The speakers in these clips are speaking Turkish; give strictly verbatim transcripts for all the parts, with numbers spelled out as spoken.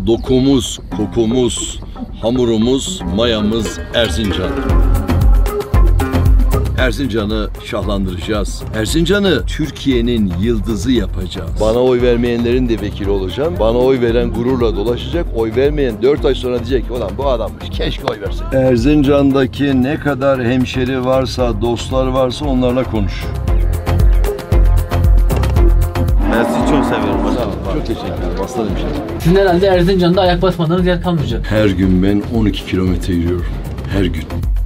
dokumuz, kokumuz, hamurumuz, mayamız Erzincan. Erzincan'ı şahlandıracağız. Erzincan'ı Türkiye'nin yıldızı yapacağız. Bana oy vermeyenlerin de vekili olacağım. Bana oy veren gururla dolaşacak. Oy vermeyen dört ay sonra diyecek ki ulan bu adammış. Keşke oy versin. Erzincan'daki ne kadar hemşeri varsa, dostlar varsa onlarla konuş. Ben sizi çok seviyorum. Çok teşekkür ederim. Aslanım şey. Sizin herhalde Erzincan'da ayak basmadığınız yer kalmayacak. Her gün ben on iki kilometre yürüyorum. Her gün.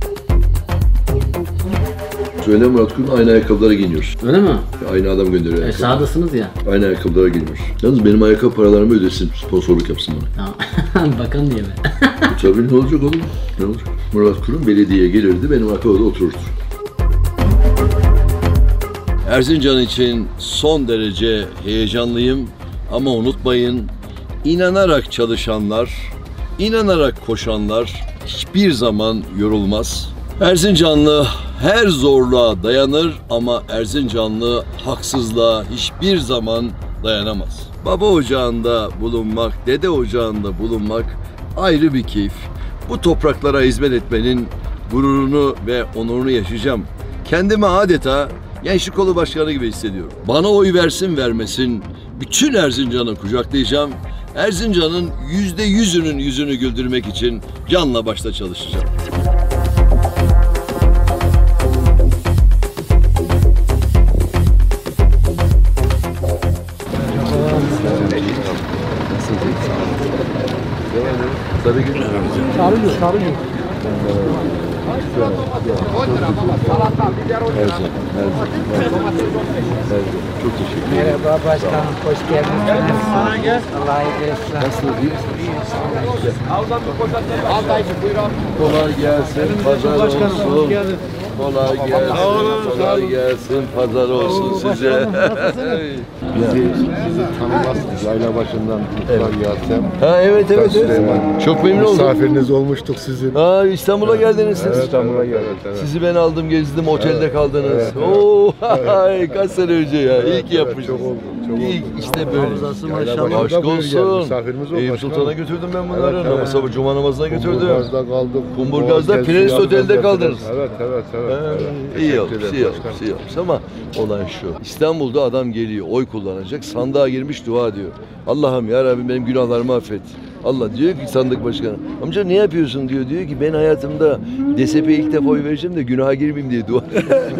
Söyle Murat Kurum, aynı ayakkabılara giyiniyoruz. Öyle mi? Aynı adam gönderiyor. E, sağdasınız ya. Aynı ayakkabılara giyiniyoruz. Yalnız benim ayakkabı paralarımı ödesin, sponsorluk yapsın bana. Tamam. Bakalım diye mi? Tabii ne olacak oğlum? Ne olacak? Murat Kurum belediyeye gelirdi, benim ayakkabıda otururdu. Erzincan için son derece heyecanlıyım ama unutmayın, inanarak çalışanlar, inanarak koşanlar hiçbir zaman yorulmaz. Erzincanlı her zorluğa dayanır ama Erzincanlı haksızlığa hiçbir zaman dayanamaz. Baba ocağında bulunmak, dede ocağında bulunmak ayrı bir keyif. Bu topraklara hizmet etmenin gururunu ve onurunu yaşayacağım. Kendimi adeta Gençlik Kolu Başkanı gibi hissediyorum. Bana oy versin vermesin bütün Erzincan'ı kucaklayacağım. Erzincan'ın yüzde yüzünün yüzünü güldürmek için canla başla çalışacağım. Sarıgül. Sarıgül, Sarıgül. Çok teşekkür ederim. Merhaba başkanım, hoş geldiniz. Sana gel. Allah'a emanet. Nasılsınız? İyi Kolay gelsin, pazar olsun. Kolay gelsin, kolay gelsin, pazar olsun size. Bizi, bizi tanımazsınız. Yayla başından Muhtar Yasem. Ha evet evet evet. Çok memnun oldum. Misafiriniz olmuştuk sizin. Ha İstanbul'a geldiniz siz. Evet, İstanbul'a geldik. Evet. Sizi ben aldım, gezdim, otelde Evet, kaldınız. evet, evet. Oo, kaç sene önce ya. Evet, İyi ki evet, yapmışsınız. çok oldu, çok İyi, oldu. işte böyle. Maşallah. Aşk olsun. Misafirimiz Eyüp oldu. Sultan'a götürdüm ben bunları. Evet, Namaz evet. sabah cuma namazına götürdüm. Kumburgaz'da kaldık. Kumburgaz'da Boğaz Prens Gezisi Otel'de yaptık. kaldınız. Evet, evet, evet. Ha, evet. iyi Teşekkür yapmış, ederim iyi yapmış, başkanım. iyi yapmış ama olan şu. İstanbul'da adam geliyor, oy kullanacak, sandığa girmiş dua diyor. Allah'ım ya Rabbim benim günahlarımı affet. Allah diyor ki sandık başkanı, amca ne yapıyorsun diyor. Diyor ki ben hayatımda D S P'ye ilk defa oy vereceğim de günaha girmeyeyim diye dua.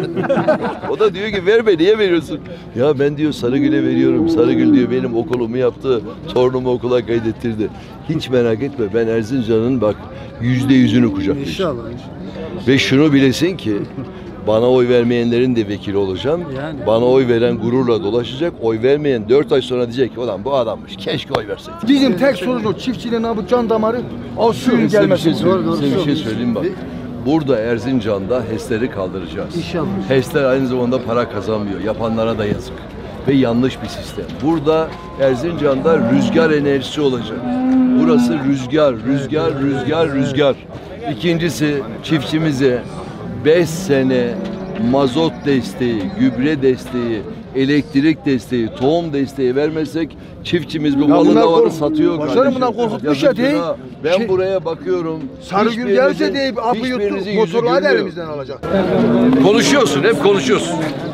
O da diyor ki verme, niye veriyorsun? Ya ben diyor Sarıgül'e veriyorum. Sarıgül diyor benim okulumu yaptı, torunumu okula kaydettirdi. Hiç merak etme, ben Erzincan'ın bak yüzde yüzünü kucaklayacağım. İnşallah, inşallah. Ve şunu bilesin ki bana oy vermeyenlerin de vekili olacağım. Yani. Bana oy veren gururla dolaşacak. Oy vermeyen dört ay sonra diyecek ki ulan bu adammış. Keşke oy verseydi. Bizim tek sorun o çiftçiliğin bu can damarı, o suyun Size bir gelmesi. şey söyleyeyim, size bir şey söyleyeyim bak. Burada Erzincan'da HES'leri kaldıracağız. İnşallah. HES'ler aynı zamanda para kazanmıyor. Yapanlara da yazık. Ve yanlış bir sistem. Burada Erzincan'da rüzgar enerjisi olacak. Burası rüzgar, rüzgar, rüzgar, rüzgar. İkincisi çiftçimize beş sene mazot desteği, gübre desteği, elektrik desteği, tohum desteği vermezsek çiftçimiz bu malın bunlar davarı kork- satıyor Başkanım kardeşim. bunlar korkutmuş Yazık ya değil. günah. Ben Şey- buraya bakıyorum. Sarıgül hiçbirinizin- gelse deyip apı hiçbirinizin yuttu, yüzü motorları da gülmüyor. elimizden alacak. Konuşuyorsun, hep konuşuyorsun.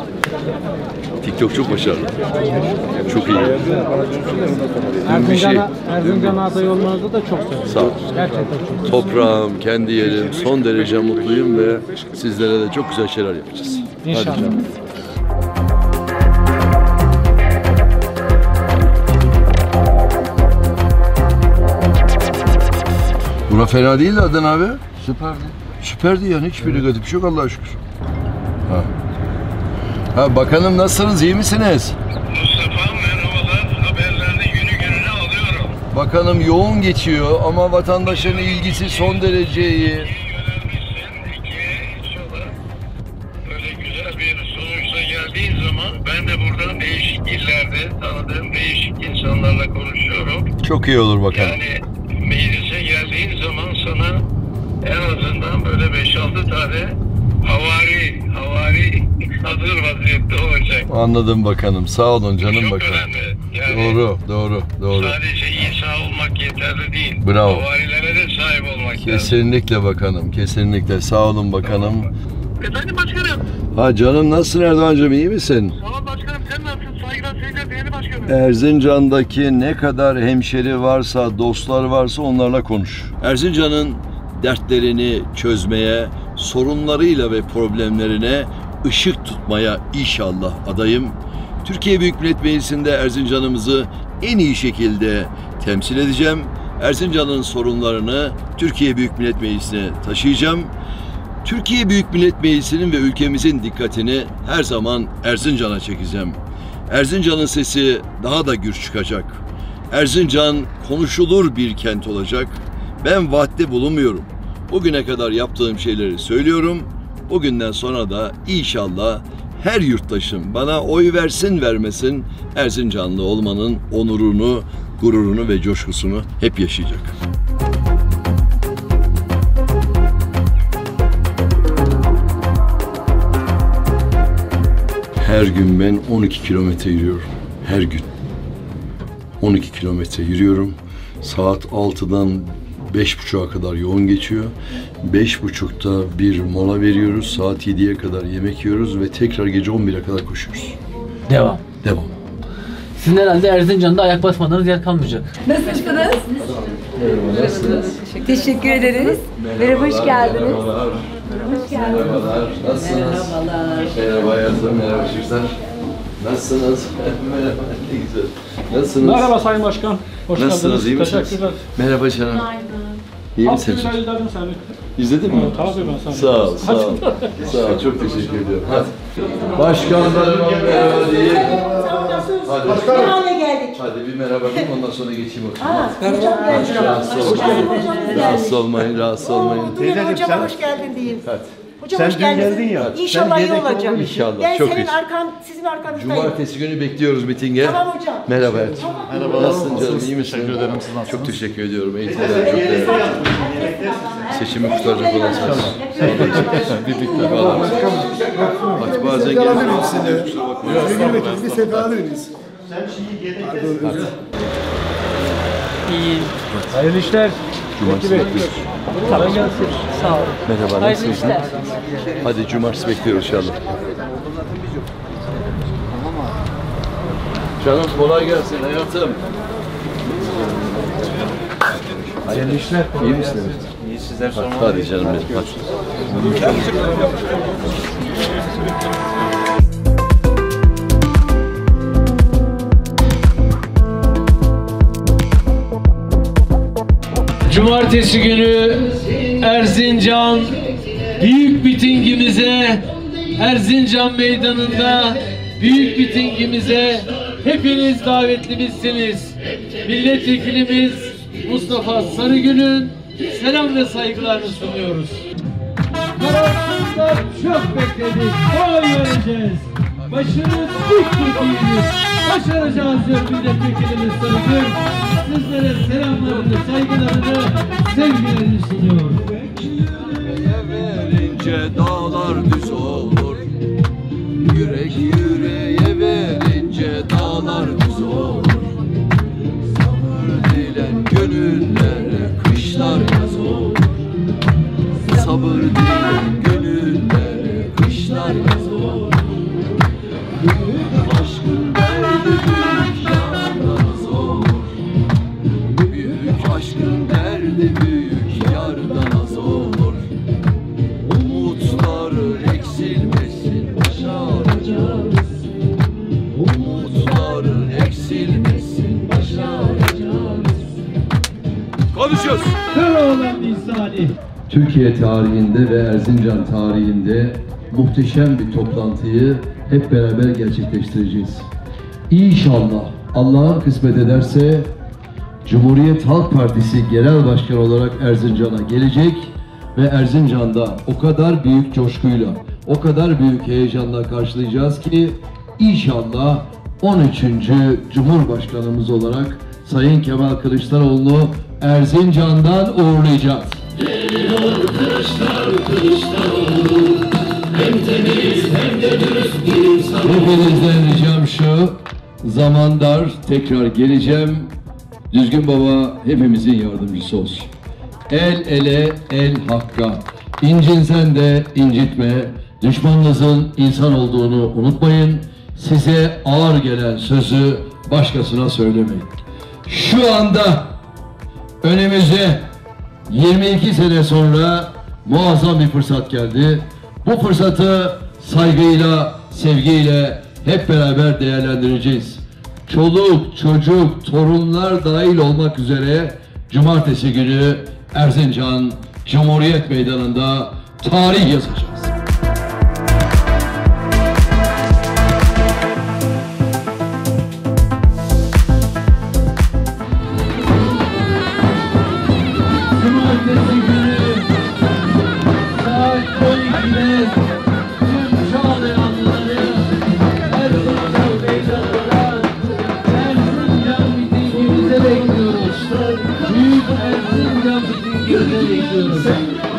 TikTok çok başarılı. Çok iyi. Dün bir şey. Erzincan'a aday olmanızda da çok sevindim. Sağ ol. Gerçekten çok. Toprağım, kendi yerim, son derece mutluyum ve sizlere de çok güzel şeyler yapacağız. İnşallah. Hadi canım. Bura fena değildi Adnan abi. Süperdi. Süperdi yani, hiçbir negatif bir şey yok Allah'a şükür. Ha. Ha bakanım nasılsınız, iyi misiniz? Mustafa merhabalar. Haberlerini günü gününe alıyorum. Bakanım yoğun geçiyor ama vatandaşın ilgisi son derece iyi. İyi öğrenmişsin. İki, inşallah böyle güzel bir sonuçla geldiğin zaman ben de buradan değişik illerde tanıdığım değişik insanlarla konuşuyorum. Çok iyi olur bakanım. Yani meclise geldiğin zaman sana en azından böyle beş altı tane havari, havari hazır vaziyette olacak. Anladım bakanım. Sağ olun canım Çok bakanım. önemli. Yani Doğru, doğru, doğru. sadece İsa olmak yeterli değil. Bravo. Havarilere de sahip olmak lazım. Kesinlikle bakanım, kesinlikle. Sağ olun bakanım. Efendim başkanım. Ha canım, nasılsın Erdoğan'cığım, iyi misin? Sağ ol başkanım, sen nasılsın? Saygılar, sevgiler değerli başkanım. Erzincan'daki ne kadar hemşeri varsa, dostlar varsa onlarla konuş. Erzincan'ın dertlerini çözmeye, sorunlarıyla ve problemlerine ışık tutmaya inşallah adayım. Türkiye Büyük Millet Meclisi'nde Erzincan'ımızı en iyi şekilde temsil edeceğim. Erzincan'ın sorunlarını Türkiye Büyük Millet Meclisi'ne taşıyacağım. Türkiye Büyük Millet Meclisi'nin ve ülkemizin dikkatini her zaman Erzincan'a çekeceğim. Erzincan'ın sesi daha da gür çıkacak. Erzincan konuşulur bir kent olacak. Ben vaatte bulunmuyorum. Bugüne kadar yaptığım şeyleri söylüyorum. Bugünden sonra da inşallah her yurttaşım bana oy versin vermesin Erzincanlı olmanın onurunu, gururunu ve coşkusunu hep yaşayacak. Her gün ben on iki kilometre yürüyorum. Her gün. on iki kilometre yürüyorum. Saat altıdan beş buçuğa kadar yoğun geçiyor. beş buçukta bir mola veriyoruz. Saat yediye kadar yemek yiyoruz ve tekrar gece on bire kadar koşuyoruz. Devam. Devam. Sizin herhalde Erzincan'da ayak basmadığınız yer kalmayacak. Nasılsınız? Nasılsınız? Teşekkür ederiz. Merhaba, hoş geldiniz. Merhabalar. Hoş geldiniz. Merhabalar. Nasılsınız? Merhaba hayatım, merhaba çocuklar. Nasılsınız? Merhaba, ne güzel. Nasılsınız? Merhaba Sayın Başkan. Hoş Nasılsınız, geldiniz. iyi misiniz? Teşekkürler. Merhaba canım. İyi misin? Abdülhamid izledim seni. İzledin mi? Tabii ben sana. Sağ ol, sağ ol. Sağ ol, çok teşekkür ediyorum. Hadi. Başkanlarıma merhaba diyeyim. Hadi. Ne hale geldik? Hadi bir merhaba diyeyim, ondan sonra geçeyim oturayım. Aa, hocam geldi. Rahatsız olmayın. Rahatsız olmayın, rahatsız olmayın. Bugün hocama hoş geldin diyeyim. Hadi. Hocam hoş geldin. ya. İnşallah iyi olacak. İnşallah, Ben çok senin iyi. arkan, sizin arkanızdayım. Cumartesi günü bekliyoruz mitinge. Tamam hocam. Merhaba hayatım. Merhaba. Nasılsın canım, iyi misin? Teşekkür ederim, siz nasılsınız? Çok teşekkür ediyorum, eğitimler çok değerli. Seçimi kurtaracak olan sensin. Birlikte bağlamak. Bak bazen geliyorsunuz. Kusura bakmayın. Bir sefer alır mıyız? İyi. Hayırlı işler. Cumartesi bekliyoruz. Kolay gelsin. Sağ olun. Merhaba, nasılsınız? Hadi cumartesi bekliyoruz inşallah. Canım kolay gelsin hayatım. Hayırlı işler. İyi misin? İyi sizler Hadi, sormalı. hadi canım benim. Hadi. Cumartesi günü Erzincan büyük mitingimize, Erzincan Meydanı'nda büyük mitingimize hepiniz davetlimizsiniz. Milletvekilimiz Mustafa Sarıgül'ün selam ve saygılarını sunuyoruz. Kararsızlar çok bekledik, oy vereceğiz. Başınız dik tutuyunuz. Başaracağız diyor milletvekilimiz Sarıgül. Sizlere selamlarını, saygılarını, sevgilerini sunuyor. Verince dağlar düz olur. Yürek yüreğe verince dağlar düz olur. Sabır dilen gönüllere kışlar yaz olur. Sabır dilen gönüllere kışlar yaz olur. Aşkın derdi büyük yardan olur. Büyük aşkın derdi büyük yardan az olur. Umutların eksilmesin başaracağız. Umutların eksilmesin başaracağız. Konuşuyoruz. Köroğlan misali. Türkiye tarihinde ve Erzincan tarihinde muhteşem bir toplantıyı hep beraber gerçekleştireceğiz. İnşallah Allah'ın kısmet ederse Cumhuriyet Halk Partisi Genel Başkanı olarak Erzincan'a gelecek ve Erzincan'da o kadar büyük coşkuyla, o kadar büyük heyecanla karşılayacağız ki inşallah on üçüncü Cumhurbaşkanımız olarak Sayın Kemal Kılıçdaroğlu'nu Erzincan'dan uğurlayacağız. Hepinizden ricam şu, zaman dar, tekrar geleceğim. Düzgün Baba hepimizin yardımcısı olsun. El ele, el hakka. İncinsen de incitme. Düşmanınızın insan olduğunu unutmayın. Size ağır gelen sözü başkasına söylemeyin. Şu anda önümüze yirmi iki sene sonra muazzam bir fırsat geldi. Bu fırsatı saygıyla, sevgiyle hep beraber değerlendireceğiz. Çoluk, çocuk, torunlar dahil olmak üzere cumartesi günü Erzincan Cumhuriyet Meydanı'nda tarih yazacağız. Cumartesi günü saat on ikide tüm Çağlayanlıları Erzincan meydanına Erzincan mitingimize bekliyoruz. Büyük Erzincan mitingimize bekliyoruz.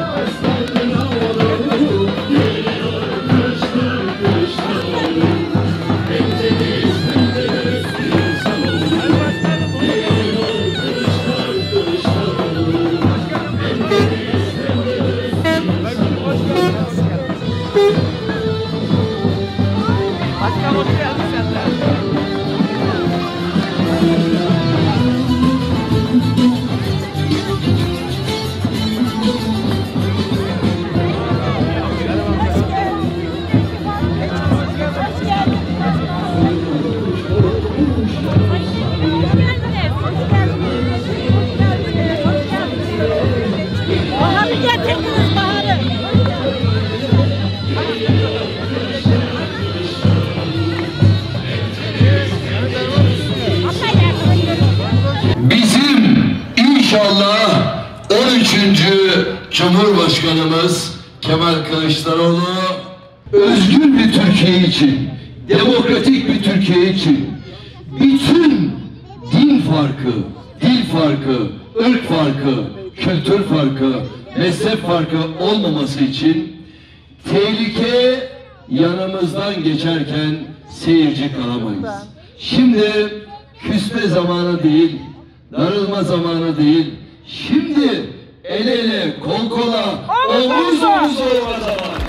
Bizim inşallah on üçüncü Cumhurbaşkanımız Kemal Kılıçdaroğlu özgür bir Türkiye için, demokratik bir Türkiye için bütün din farkı, dil farkı, ırk farkı, kültür farkı, mezhep farkı olmaması için tehlike yanımızdan geçerken seyirci kalamayız. Şimdi küsme zamanı değil, darılma zamanı değil, şimdi el ele, kol kola, omuz omuz olma zamanı.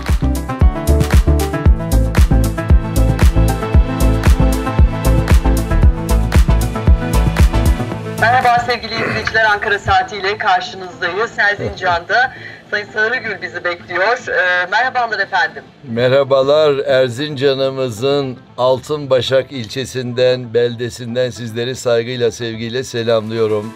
Merhaba sevgili izleyiciler, Ankara saatiyle karşınızdayız. Erzincan'da Sayın Sarıgül bizi bekliyor. Ee, merhabalar efendim. Merhabalar, Erzincan'ımızın Altınbaşak ilçesinden, beldesinden sizleri saygıyla, sevgiyle selamlıyorum.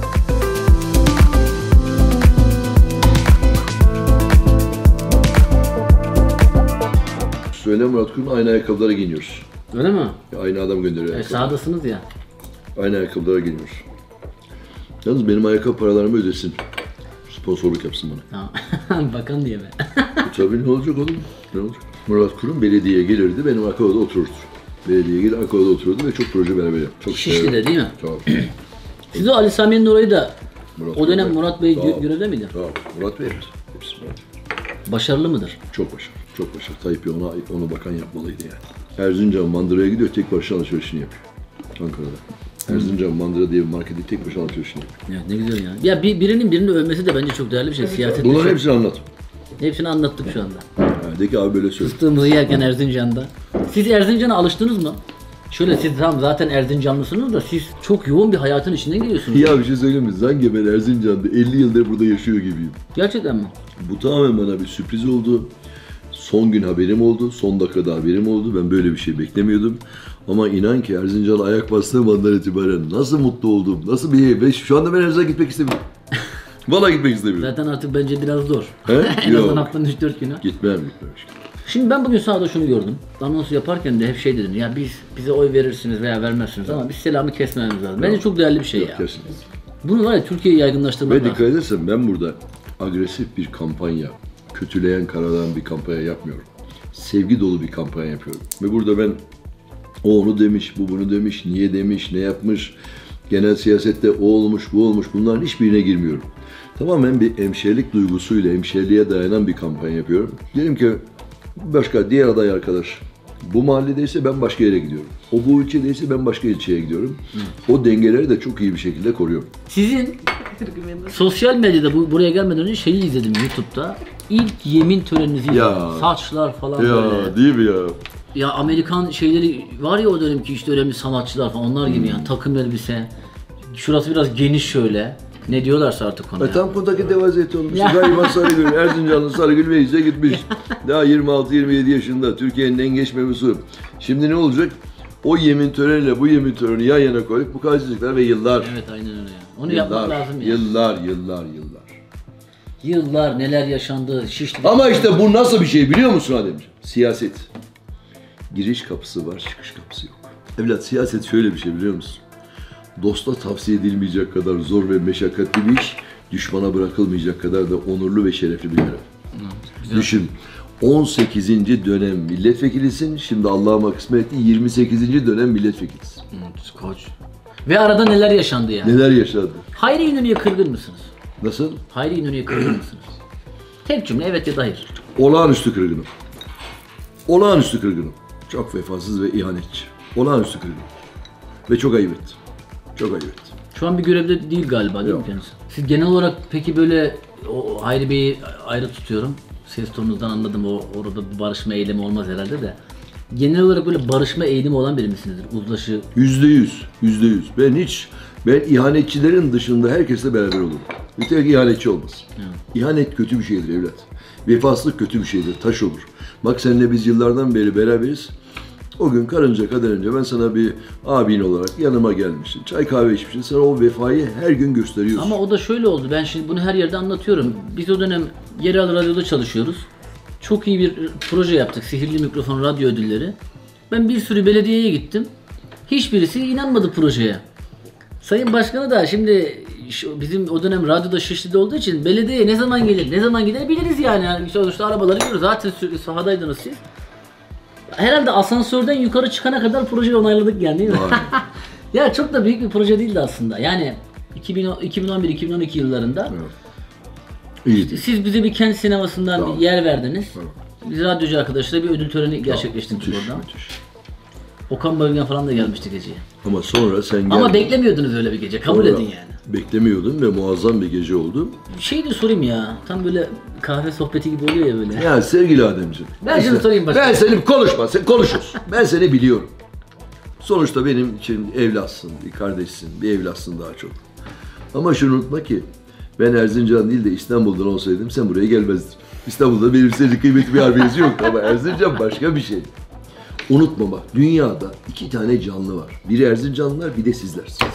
Söyle Murat Kurum, aynı ayakkabılara giyiniyoruz. Öyle mi? Aynı adam gönderiyor E, ayakkabı. sahadasınız ya. Aynı ayakkabılara giyiniyoruz. Yalnız benim ayakkabı paralarımı ödesin. Sponsorluk yapsın bana. Tamam. Bakan diye be. Tabii ne olacak oğlum? Ne olacak? Murat Kurum belediyeye gelirdi, benim Akava'da otururdu. Belediyeye gelir, Akava'da otururdu ve çok proje beraber yaptık. Çok Şişli'de değil mi? Tabii. Siz o Ali Sami'nin orayı da Murat o dönem Kurum, Murat Bey tamam. gö- görevde miydi? Tamam. Murat Bey hepsi. Hepsi Murat. Başarılı mıdır? Çok başarılı. Çok başarılı. Tayyip Bey ona, onu bakan yapmalıydı yani. Erzincan Mandıra'ya gidiyor, tek başına alışverişini yapıyor. Ankara'da. Erzincan Mandıra diye bir markete tek başına alışverişini yapıyor. Evet, ne güzel ya. Ya bir, birinin birini övmesi de bence çok değerli bir şey. Siyaset Bunların hepsini anlat. Hepsini anlattık şu anda. Ha, de ki abi böyle söyle. Fıstığımızı yerken Erzincan'da. Siz Erzincan'a alıştınız mı? Şöyle siz tam zaten Erzincanlısınız da siz çok yoğun bir hayatın içinden geliyorsunuz. Ya bir şey söyleyeyim mi? Sanki ben Erzincan'da elli yıldır burada yaşıyor gibiyim. Gerçekten mi? Bu tamamen bana bir sürpriz oldu. Son gün haberim oldu, son dakikada haberim oldu. Ben böyle bir şey beklemiyordum. Ama inan ki Erzincan'a ayak bastığım andan itibaren nasıl mutlu oldum, nasıl bir... Ve şu anda ben Erzincan'a gitmek istemiyorum. Vallahi gitmek istemiyorum. Zaten artık bence biraz zor. He? En azından Yok. haftanın üç dört günü. Gitmem, gitmem. Şimdi ben bugün sahada şunu gördüm. Anonsu yaparken de hep şey dedim. Ya biz bize oy verirsiniz veya vermezsiniz ama biz selamı kesmememiz lazım. Bence çok değerli bir şey Yok, ya. kesinlikle. Bunu var ya Türkiye'yi yaygınlaştırmak Ve lazım. dikkat edersen ben burada agresif bir kampanya, kötüleyen, karalayan bir kampanya yapmıyorum. Sevgi dolu bir kampanya yapıyorum. Ve burada ben o onu demiş, bu bunu demiş, niye demiş, ne yapmış, genel siyasette o olmuş, bu olmuş, bunların hiçbirine girmiyorum. Tamamen bir hemşehrilik duygusuyla, hemşehriliğe dayanan bir kampanya yapıyorum. Diyelim ki başka diğer aday arkadaş Bu mahalledeyse ben başka yere gidiyorum. O bu ilçedeyse ben başka ilçeye gidiyorum. Hı. O dengeleri de çok iyi bir şekilde koruyorum. Sizin sosyal medyada bu, buraya gelmeden önce şeyi izledim YouTube'da. İlk yemin töreninizi izledim. Ya. Saçlar falan Ya böyle. değil mi ya? Ya Amerikan şeyleri var ya o dönemki işte önemli sanatçılar falan onlar gibi yani takım elbise. Şurası biraz geniş şöyle. Ne diyorlarsa artık ona. E, ya. Tampondaki vaziyeti olmuş. Gayriman Sarıgül, Erzincanlı Sarıgül Meclis'e gitmiş. Daha yirmi altı yirmi yedi yaşında Türkiye'nin en genç mebusu. Şimdi ne olacak? O yemin töreniyle bu yemin töreni yan yana koyup bu kaçacaklar ve yıllar. Evet aynen öyle ya. Onu yıllar, yapmak lazım ya. Yıllar, yıllar, yıllar. Yıllar neler yaşandı, Şişli. Ama işte bu nasıl bir şey biliyor musun Ademciğim? Siyaset. Giriş kapısı var, çıkış kapısı yok. Evlat siyaset şöyle bir şey biliyor musun? Dosta tavsiye edilmeyecek kadar zor ve meşakkatli bir iş, düşmana bırakılmayacak kadar da onurlu ve şerefli bir görev. Güzel. Düşün, on sekizinci dönem milletvekilisin, şimdi Allah'ıma kısmet etti, yirmi sekizinci dönem milletvekilisin. Hı, koç. Ve arada neler yaşandı yani? Neler yaşandı? Hayri İnönü'ye kırgın mısınız? Nasıl? Hayri İnönü'ye kırgın mısınız? Tek cümle evet ya da hayır. Olağanüstü kırgınım. Olağanüstü kırgınım. Çok vefasız ve ihanetçi. Olağanüstü kırgınım. Ve çok ayıp etti. Çok ayıp etti. Şu an bir görevde değil galiba değil Yok. mi kendisi? Siz genel olarak peki böyle o Hayri Bey'i ayrı tutuyorum. Ses tonunuzdan anladım o orada bir barışma eylemi olmaz herhalde de. Genel olarak böyle barışma eğilimi olan biri misinizdir? Uzlaşı. Yüzde yüz. Yüzde yüz. Ben hiç, ben ihanetçilerin dışında herkesle beraber olurum. Bir tek ihanetçi olmaz. Evet. İhanet kötü bir şeydir evlat. Vefasızlık kötü bir şeydir. Taş olur. Bak seninle biz yıllardan beri beraberiz. O gün karınca kadar önce ben sana bir abin olarak yanıma gelmişsin. Çay kahve içmişsin. Sana o vefayı her gün gösteriyorsun. Ama o da şöyle oldu. Ben şimdi bunu her yerde anlatıyorum. Biz o dönem yerel radyoda çalışıyoruz. Çok iyi bir proje yaptık. Sihirli Mikrofon Radyo Ödülleri. Ben bir sürü belediyeye gittim. Hiçbirisi inanmadı projeye. Sayın Başkanı da şimdi şu bizim o dönem radyoda Şişli'de olduğu için belediyeye ne zaman gelir, ne zaman gider biliriz yani. yani sonuçta arabaları görüyoruz. Zaten sürekli sahadaydınız siz. Herhalde asansörden yukarı çıkana kadar projeyi onayladık yani değil mi? Ya çok da büyük bir proje değildi aslında. Yani iki bin on bir iki bin on iki yıllarında İyi. işte siz bize bir kent sinemasından Tamam. bir yer verdiniz. Tamam. Biz radyocu arkadaşlarla bir ödül töreni gerçekleştirdik Müthiş, oradan. müthiş. Okan Bayülgen falan da gelmişti geceye. Ama sonra sen geldin. Ama beklemiyordunuz öyle bir gece. Kabul Sonra edin yani. Beklemiyordum ve muazzam bir gece oldu. Bir şey de sorayım ya. Tam böyle kahve sohbeti gibi oluyor ya böyle. Ya sevgili Ademciğim. Ben şunu sorayım başka. Ben seni konuşma, sen konuşursun. Ben seni biliyorum. Sonuçta benim için evlatsın, bir kardeşsin, bir evlatsın daha çok. Ama şunu unutma ki ben Erzincan değil de İstanbul'dan olsaydım sen buraya gelmezdin. İstanbul'da benim senin kıymetli bir harbiyesi yoktu ama Erzincan başka bir şey. Unutma bak, dünyada iki tane canlı var. Biri Erzincanlılar, bir de sizlersiniz.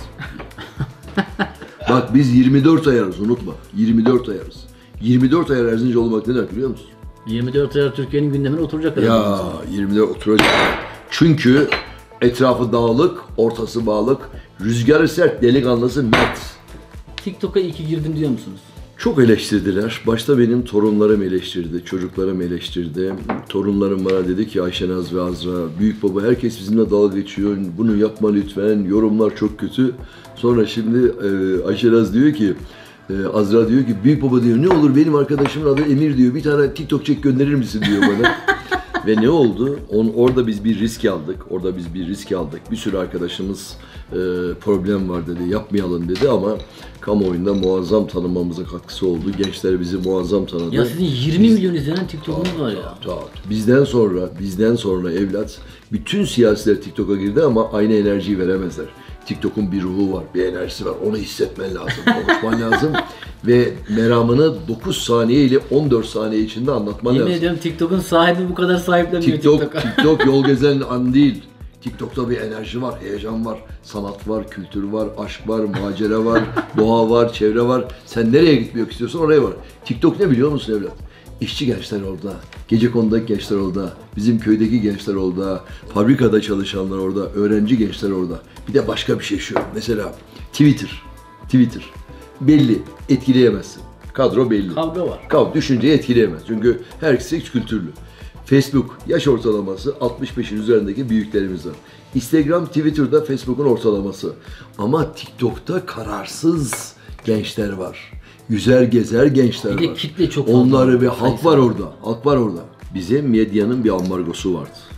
Bak biz yirmi dört ayarız, unutma. yirmi dört ayarız. yirmi dört ayar Erzincan olmak ne demek biliyor musun? yirmi dört ayar Türkiye'nin gündemine oturacak kadar. Ya yirmi dört oturacak. Çünkü etrafı dağlık, ortası bağlık, rüzgarı sert, delikanlısı mert. TikTok'a iyi ki girdim diyor musunuz? Çok eleştirdiler. Başta benim torunlarım eleştirdi, çocuklarım eleştirdi. Torunlarım bana dedi ki Ayşenaz ve Azra, büyük baba herkes bizimle dalga geçiyor, bunu yapma lütfen, yorumlar çok kötü. Sonra şimdi e, Ayşenaz diyor ki, e, Azra diyor ki, büyük baba diyor ne olur benim arkadaşımın adı Emir diyor, bir tane TikTok çek gönderir misin diyor bana. Ve ne oldu? On, orada biz bir risk aldık. Orada biz bir risk aldık. Bir sürü arkadaşımız e, problem var dedi, yapmayalım dedi ama kamuoyunda muazzam tanınmamıza katkısı oldu. Gençler bizi muazzam tanıdı. Ya sizin yirmi milyon izlenen TikTok'unuz var ya. Tabii. Bizden sonra, bizden sonra evlat, bütün siyasiler TikTok'a girdi ama aynı enerjiyi veremezler. TikTok'un bir ruhu var, bir enerjisi var. Onu hissetmen lazım, konuşman lazım. Ve meramını dokuz saniye ile on dört saniye içinde anlatman Yemin lazım. ediyorum TikTok'un sahibi bu kadar sahiplenmiyor TikTok, TikTok'a. TikTok yol gezen an değil. TikTok'ta bir enerji var, heyecan var, sanat var, kültür var, aşk var, macera var, doğa var, çevre var. Sen nereye gitmek istiyorsan oraya var. TikTok ne biliyor musun evlat? İşçi gençler orada, gecekonudaki gençler orada, bizim köydeki gençler orada, fabrikada çalışanlar orada, öğrenci gençler orada. Bir de başka bir şey şu, mesela Twitter, Twitter belli, etkileyemezsin. Kadro belli. Kavga var. Kavga, düşünceyi etkileyemez çünkü herkes hiç kültürlü. Facebook, yaş ortalaması altmış beşin üzerindeki büyüklerimiz var. Instagram, Twitter'da Facebook'un ortalaması. Ama TikTok'ta kararsız gençler var. Yüzer gezer gençler Bir de var. kitle çok fazla. Onları ve halk Sayısı var var. orada. Halk var orada. Bize medyanın bir ambargosu vardı.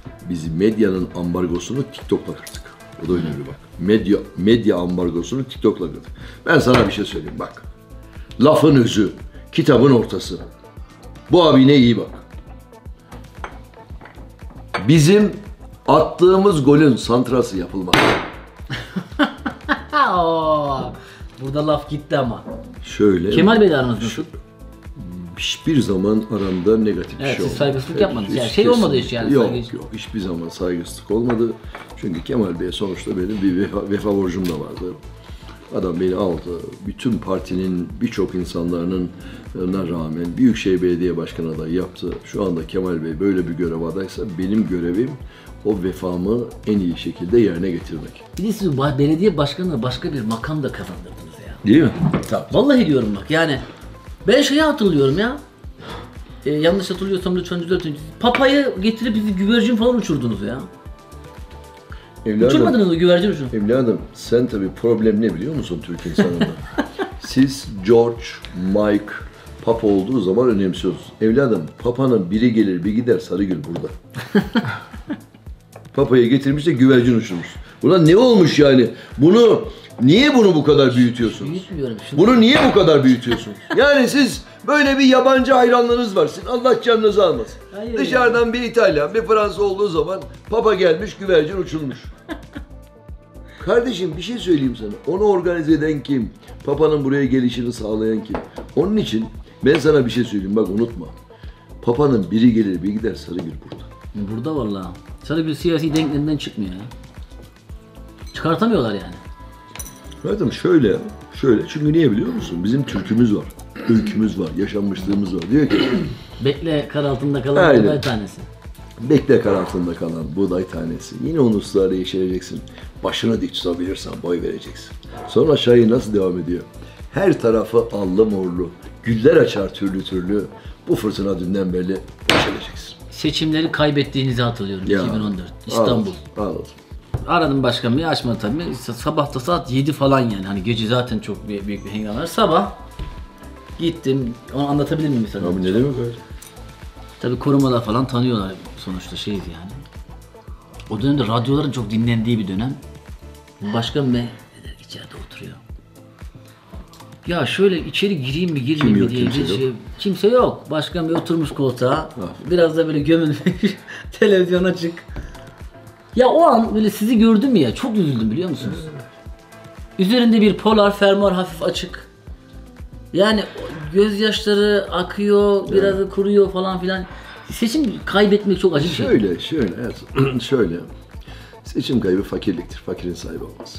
Biz medyanın ambargosunu TikTok'la kırdık. O da önemli bak. Medya, medya ambargosunu TikTok'la kırdık. Ben sana bir şey söyleyeyim bak. Lafın özü, kitabın ortası. Bu abine iyi bak. Bizim attığımız golün santrası yapılmaz. Oo, burada laf gitti ama. Şöyle. Kemal Bey'le aranız nasıl? Hiçbir zaman aramda negatif bir Evet, şey siz olmadı. saygısızlık yapmadınız. Yani Hiç şey olmadı kesin- hiç yani, Yok saygı- yok hiçbir zaman saygısızlık olmadı. Çünkü Kemal Bey sonuçta benim bir vefa, vefa borcum da vardı. Adam beni aldı. Bütün partinin birçok insanlarına rağmen Büyükşehir Belediye Başkanı adayı yaptı. Şu anda Kemal Bey böyle bir görev adaysa benim görevim o vefamı en iyi şekilde yerine getirmek. Bir de siz ba- belediye başkanına başka bir makam da kazandırdınız ya. Değil mi? Tabii. Vallahi diyorum bak yani. Ben şeyi hatırlıyorum ya. Ee, yanlış hatırlıyorsam lütfen düzeltin. Papayı getirip bizi güvercin falan uçurdunuz ya. Uçurmadınız mı güvercin uçurun? Evladım sen tabii problem ne biliyor musun Türk insanında? Siz George, Mike, Papa olduğu zaman önemsiyorsunuz. Evladım Papa'nın biri gelir bir gider Sarıgül burada. Papa'yı getirmiş de güvercin uçurmuş. Ulan ne olmuş yani? Bunu niye bunu bu kadar büyütüyorsunuz? Büyütmüyorum. Şunu... Bunu niye bu kadar büyütüyorsunuz? Yani siz böyle bir yabancı hayranlığınız var. Sizin Allah canınızı almasın. Hayır Dışarıdan ya. Bir İtalyan, bir Fransız olduğu zaman Papa gelmiş, güvercin uçulmuş. Kardeşim bir şey söyleyeyim sana. Onu organize eden kim? Papa'nın buraya gelişini sağlayan kim? Onun için ben sana bir şey söyleyeyim. Bak unutma. Papa'nın biri gelir bir gider Sarıgül burada. Burada vallahi. Sarıgül siyasi denkleminden çıkmıyor ya. Çıkartamıyorlar yani. Zaten şöyle, şöyle. Çünkü niye biliyor musun? Bizim türkümüz var. Öykümüz var, yaşanmışlığımız var. Diyor ki bekle kar altında kalan Aynen. buğday tanesi. Bekle kar altında kalan buğday tanesi. Yine onun ısrarla yeşereceksin. Başını dik tutabilirsen boy vereceksin. Sonra aşağıya nasıl devam ediyor? Her tarafı allı morlu. Güller açar türlü türlü. Bu fırtına dünden beri yeşereceksin. Seçimleri kaybettiğinizi hatırlıyorum Ya, iki bin on dört İstanbul. Anladım, anladım. Aradım başkan bey açmadı tabii. Sabah da saat yedi falan yani. Hani gece zaten çok büyük, büyük bir hengame var. Sabah gittim. Onu anlatabilir miyim sana? Abi ne demek öyle? Tabii korumalar falan tanıyorlar sonuçta şeydi yani. O dönemde radyoların çok dinlendiği bir dönem. Başkan bey içeride oturuyor. Ya şöyle içeri gireyim mi girmeyeyim Kim mi diye yok, kimse bir şey. yok. Kimse yok. Başkan bey oturmuş koltuğa. Biraz da böyle gömülmüş. Televizyon açık. Ya o an böyle sizi gördüm ya çok üzüldüm biliyor musunuz? Üzerinde bir polar fermuar hafif açık. Yani gözyaşları akıyor, biraz da kuruyor falan filan. Seçim kaybetmek çok acı bir şey. Şöyle, şöyle, evet. şöyle. Seçim kaybı fakirliktir. Fakirin sahibi olmaz.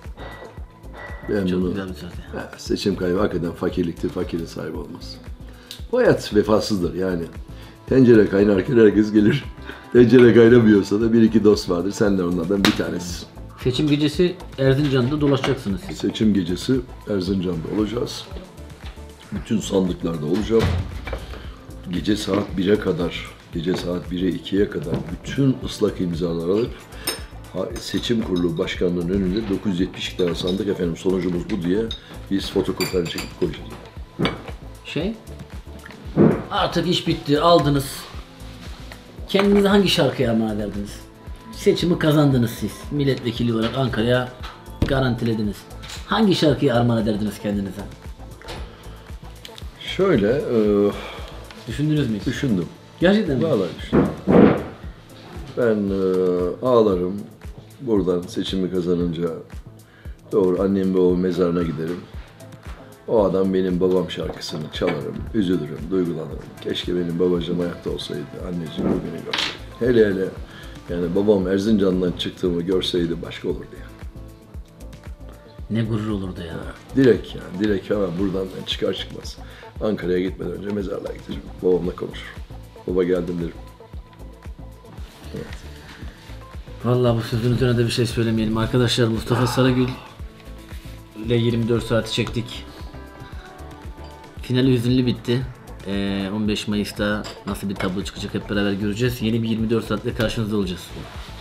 Ben Çok bunu, güzel bir söz ya. Ha, seçim kaybı hakikaten fakirliktir. Fakirin sahibi olmaz. Bu hayat vefasızdır yani. Tencere kaynarken herkes gelir. Tencere kaynamıyorsa da bir iki dost vardır. Sen de onlardan bir tanesisin. Seçim gecesi Erzincan'da dolaşacaksınız siz. Seçim gecesi Erzincan'da olacağız. Bütün sandıklarda olacağım. Gece saat bire kadar, gece saat bire ikiye kadar bütün ıslak imzalar alıp seçim kurulu başkanlığının önünde dokuz yüz yetmiş iki tane sandık efendim sonucumuz bu diye biz fotokopilerini çekip koyacağız. Şey, artık iş bitti, aldınız. Kendinizi hangi şarkıya armağan ederdiniz? Seçimi kazandınız siz. Milletvekili olarak Ankara'ya garantilediniz. Hangi şarkıyı armağan ederdiniz kendinize? Şöyle, e, düşündünüz mü hiç? Düşündüm. Gerçekten mi? Vallahi düşündüm. Ben e, ağlarım. Buradan seçimi kazanınca doğru annem ve babamın mezarına giderim. O adam benim babam şarkısını çalarım, üzülürüm, duygulanırım. Keşke benim babacığım ayakta olsaydı, anneciğim bugünü görseydi. Hele hele yani babam Erzincan'dan çıktığımı görseydi başka olurdu ya. Ne gurur olurdu ya. Direkt yani, direkt hemen buradan ben çıkar çıkmaz. Ankara'ya gitmeden önce mezarlığa gideceğim. Babamla konuşurum. Baba geldim derim. Evet. Vallahi bu sözün üzerine de bir şey söylemeyelim. Arkadaşlar Mustafa Sarıgül ile yirmi dört saati çektik. Finali hüzünlü bitti. Ee, on beş Mayıs'ta nasıl bir tablo çıkacak hep beraber göreceğiz. Yeni bir yirmi dört saatte karşınızda olacağız.